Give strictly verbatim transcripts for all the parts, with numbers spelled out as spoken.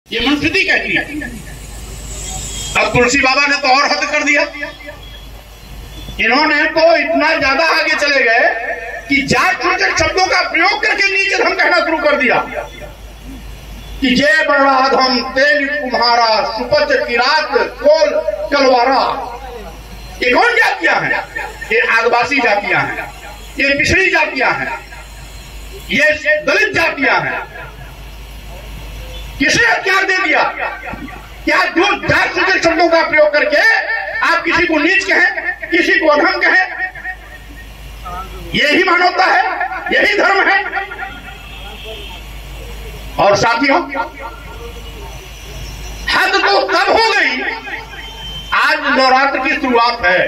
ये मनुस्मृति कहती है। अब तुलसी बाबा ने तो और हद कर दिया। इन्होंने तो इतना ज्यादा आगे चले गए कि जात सूचक शब्दों का प्रयोग करके नीच धम कहना शुरू कर दिया कि जय बड़ाधम तेल कुम्हारा सुपच किरात कोल कलवारा। ये कौन जातियां हैं? ये आदिवासी जातियां हैं, ये पिछड़ी जातियां हैं, ये दलित जातियां हैं। किसने हथियार दे दिया? क्या जो जात सूचक शब्दों का प्रयोग करके आप किसी को नीच कहें, किसी को अधम कहें? यही मानवता है, यही धर्म है। और साथियों, हद तो तब हो गई। आज नवरात्र की शुरुआत है,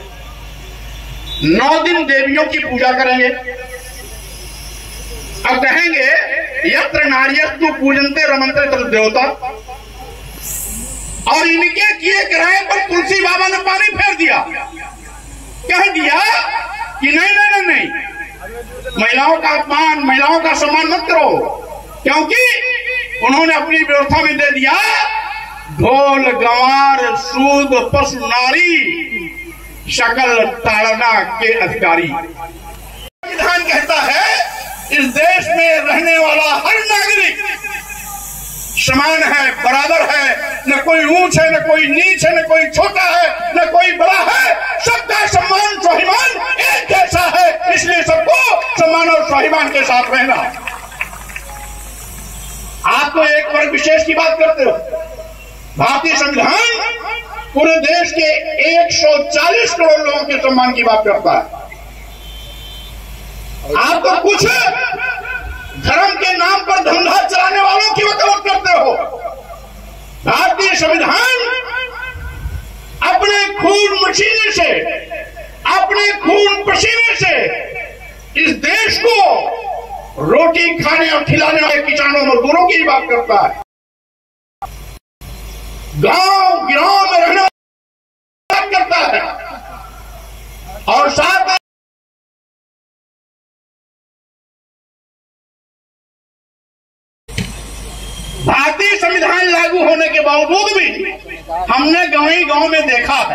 नौ दिन देवियों की पूजा करेंगे। अब कहेंगे यत्र नार्यस्तु पूजन्ते रमन्ते तत् देवता, और इनके किए किराए पर तुलसी बाबा ने पानी फेर दिया। कह दिया कि नहीं नहीं नहीं, नहीं। महिलाओं का अपमान, महिलाओं का सम्मान मत करो, क्योंकि उन्होंने अपनी व्यवस्था में दे दिया ढोल गंवार सूद पशु नारी शकल ताड़ना के अधिकारी। संविधान कहता है इस देश में रहने वाला हर नागरिक समान है, बराबर है, न कोई ऊंच है, न कोई नीच है, न कोई छोटा है, न कोई बड़ा है। सबका सम्मान स्वाभिमान एक जैसा है, इसलिए सबको सम्मान और स्वाभिमान के साथ रहना। आप तो एक वर्ग विशेष की बात करते हो। भारतीय संविधान पूरे देश के एक सौ चालीस करोड़ लोगों के सम्मान की बात करता है। आप तो कुछ धर्म के नाम पर धंधा चलाने वालों की वकालत करते हो। भारतीय संविधान अपने खून पसीने से, अपने खून पसीने से इस देश को रोटी खाने और खिलाने वाले किसानों मजदूरों की बात करता है। गांव गिराव में रहने वाला बात करता है, और साथ भारतीय संविधान लागू होने के बावजूद भी हमने गांव गांव में देखा है,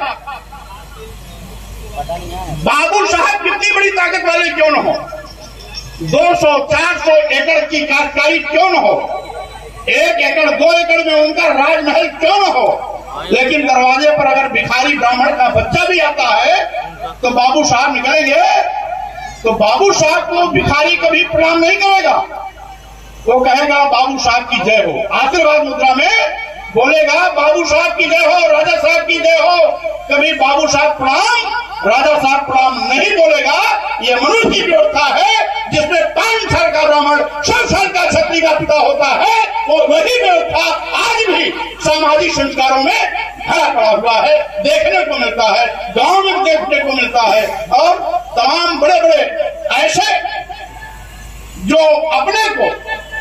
बाबू साहब कितनी बड़ी ताकत वाले क्यों न हो, दो सौ चार सौ एकड़ की काश्तकारी क्यों न हो, एक एकड़ दो एकड़ में उनका राजमहल क्यों न हो, लेकिन दरवाजे पर अगर भिखारी ब्राह्मण का बच्चा भी आता है तो बाबू साहब निकलेंगे तो बाबू साहब को भिखारी कभी प्रणाम नहीं करेगा। वो कहेगा बाबू साहब की जय हो, आशीर्वाद मुद्रा में बोलेगा बाबू साहब की जय हो, राजा साहब की जय हो। कभी बाबू साहब प्रणाम, राजा साहब प्रणाम नहीं बोलेगा। ये मनुष्य की व्यवस्था है जिसमें पांच साल का ब्राह्मण छह साल का क्षत्रिय का पिता होता है। वो वही व्यवस्था आज भी सामाजिक संस्कारों में भरा पड़ा हुआ है, देखने को मिलता है, गांव में देखने को मिलता है। और तमाम बड़े बड़े ऐसे जो अपने को